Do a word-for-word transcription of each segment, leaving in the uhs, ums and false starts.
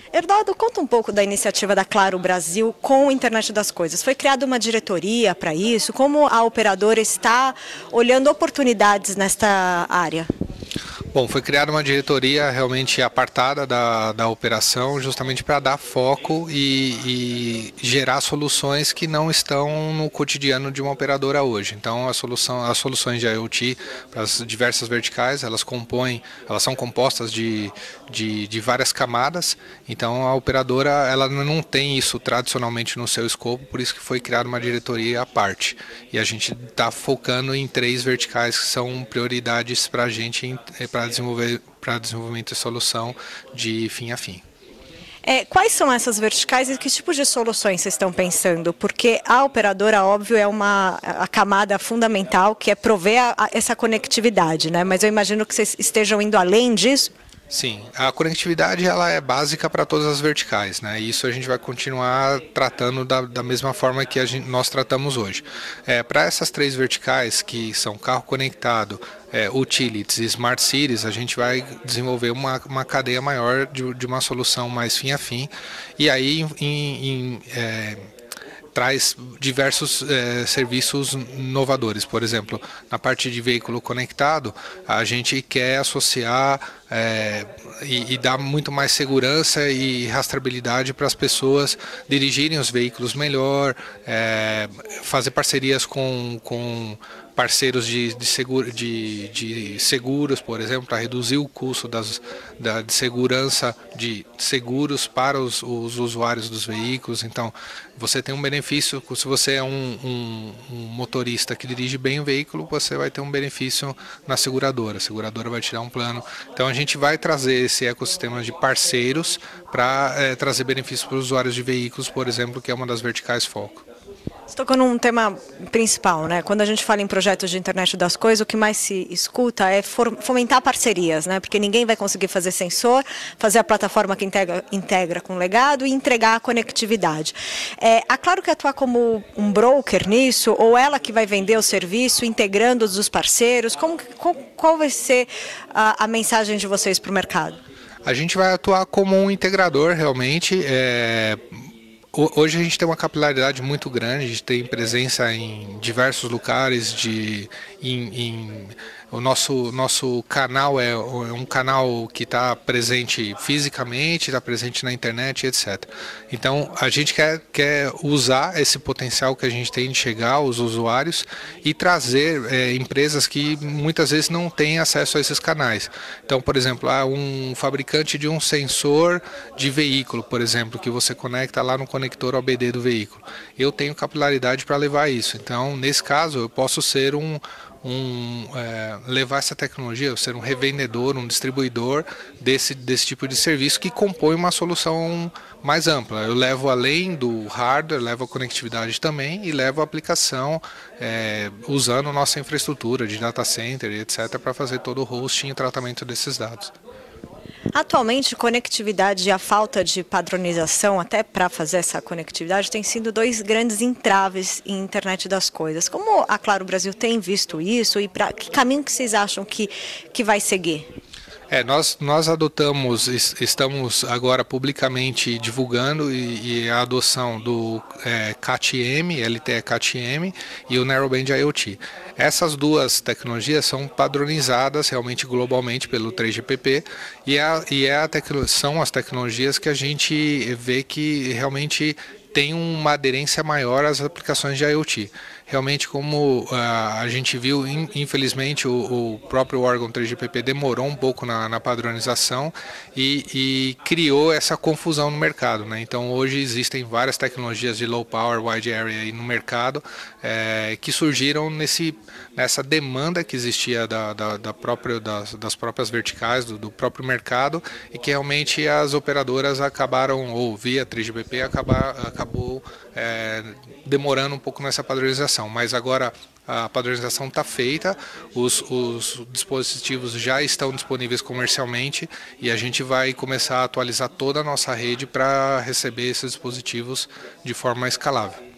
Herdaldo, conta um pouco da iniciativa da Claro Brasil com a Internet das Coisas. Foi criada uma diretoria para isso? Como a operadora está olhando oportunidades nesta área? Bom, foi criada uma diretoria realmente apartada da, da operação, justamente para dar foco e, e gerar soluções que não estão no cotidiano de uma operadora hoje. Então, a solução, as soluções de IoT para as diversas verticais, elas compõem, elas são compostas de, de, de várias camadas. Então, a operadora ela não tem isso tradicionalmente no seu escopo, por isso que foi criada uma diretoria à parte. E a gente está focando em três verticais que são prioridades para a gente, para desenvolver para desenvolvimento de solução de fim a fim. É, quais são essas verticais e que tipo de soluções vocês estão pensando? Porque a operadora, óbvio, é uma a camada fundamental que é prover a, a, essa conectividade, né? Mas eu imagino que vocês estejam indo além disso. Sim, a conectividade ela é básica para todas as verticais, né? E isso a gente vai continuar tratando da, da mesma forma que a gente, nós tratamos hoje. É, para essas três verticais, que são carro conectado, é, utilities e smart cities, a gente vai desenvolver uma, uma cadeia maior de, de uma solução mais fim a fim. E aí, em, em, é, traz diversos eh, serviços inovadores. Por exemplo, na parte de veículo conectado, a gente quer associar eh, e, e dar muito mais segurança e rastreabilidade para as pessoas dirigirem os veículos melhor, eh, fazer parcerias com, com parceiros de, de, seguro, de, de seguros, por exemplo, para reduzir o custo das, da, de segurança de seguros para os, os usuários dos veículos. Então, você tem um benefício, se você é um, um, um motorista que dirige bem o veículo, você vai ter um benefício na seguradora, a seguradora vai te dar um plano. Então, a gente vai trazer esse ecossistema de parceiros para é, trazer benefícios para os usuários de veículos, por exemplo, que é uma das verticais foco. Você tocou num tema principal, né? Quando a gente fala em projetos de internet das coisas, o que mais se escuta é fomentar parcerias, né? Porque ninguém vai conseguir fazer sensor, fazer a plataforma que integra, integra com o legado e entregar a conectividade. É, a Claro que atua como um broker nisso, ou ela que vai vender o serviço, integrando os parceiros? Como, qual, qual vai ser a, a mensagem de vocês para o mercado? A gente vai atuar como um integrador, realmente. É... Hoje a gente tem uma capilaridade muito grande, a gente tem presença em diversos lugares, de, em, em, o nosso, nosso canal é um canal que está presente fisicamente, está presente na internet, etcétera. Então a gente quer, quer usar esse potencial que a gente tem de chegar aos usuários e trazer é, empresas que muitas vezes não têm acesso a esses canais. Então, por exemplo, há um fabricante de um sensor de veículo, por exemplo, que você conecta lá no conector O B D do veículo. Eu tenho capilaridade para levar isso. Então, nesse caso, eu posso ser um, um é, levar essa tecnologia, ser um revendedor, um distribuidor desse, desse tipo de serviço que compõe uma solução mais ampla. Eu levo além do hardware, levo a conectividade também e levo a aplicação é, usando nossa infraestrutura de data center, etcétera, para fazer todo o hosting e tratamento desses dados. Atualmente, conectividade e a falta de padronização, até para fazer essa conectividade, tem sido dois grandes entraves em internet das coisas. Como a Claro Brasil tem visto isso e para que caminho que vocês acham que, que vai seguir? É, nós, nós adotamos, estamos agora publicamente divulgando e, e a adoção do é, C A T M, L T E C A T M e o Narrowband IoT. Essas duas tecnologias são padronizadas realmente globalmente pelo três G P P e, a, e é a tecno, são as tecnologias que a gente vê que realmente tem uma aderência maior às aplicações de IoT. Realmente, como uh, a gente viu, infelizmente, o, o próprio órgão três G P P demorou um pouco na, na padronização e, e criou essa confusão no mercado, né? Então, hoje existem várias tecnologias de low power, wide area aí no mercado é, que surgiram nesse, nessa demanda que existia da, da, da própria, das, das próprias verticais, do, do próprio mercado, e que realmente as operadoras acabaram, ou via três G P P, acabar, acabou é, demorando um pouco nessa padronização. Mas agora a padronização está feita, os, os dispositivos já estão disponíveis comercialmente e a gente vai começar a atualizar toda a nossa rede para receber esses dispositivos de forma escalável.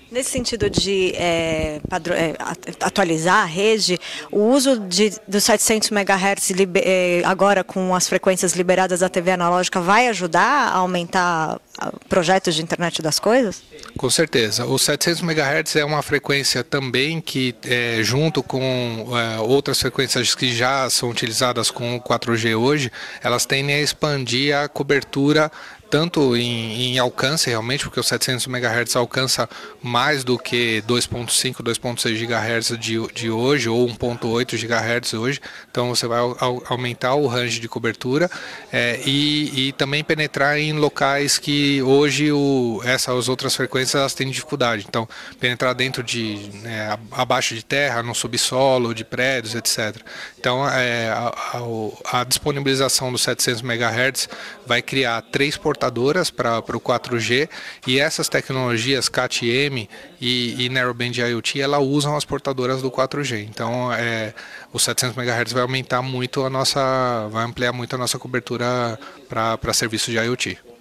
Nesse sentido de é, padro, é, atualizar a rede, o uso de, dos setecentos megahertz liber, é, agora com as frequências liberadas da T V analógica vai ajudar a aumentar projetos de internet das coisas? Com certeza. O setecentos megahertz é uma frequência também que, é, junto com é, outras frequências que já são utilizadas com o quatro G hoje, elas tendem a expandir a cobertura tanto em, em alcance realmente, porque o setecentos megahertz alcança mais do que dois ponto cinco, dois ponto seis gigahertz de, de hoje, ou um ponto oito gigahertz hoje, então você vai au, aumentar o range de cobertura é, e, e também penetrar em locais que hoje o, essas outras frequências elas têm dificuldade, então penetrar dentro de, né, abaixo de terra, no subsolo, de prédios, etcétera. Então é, a, a, a disponibilização do setecentos megahertz vai criar três portadoras para o quatro G e essas tecnologias C A T-M e, e Narrowband IoT elas usam as portadoras do quatro G. Então é, o setecentos megahertz vai aumentar muito a nossa, vai ampliar muito a nossa cobertura para serviços de IoT.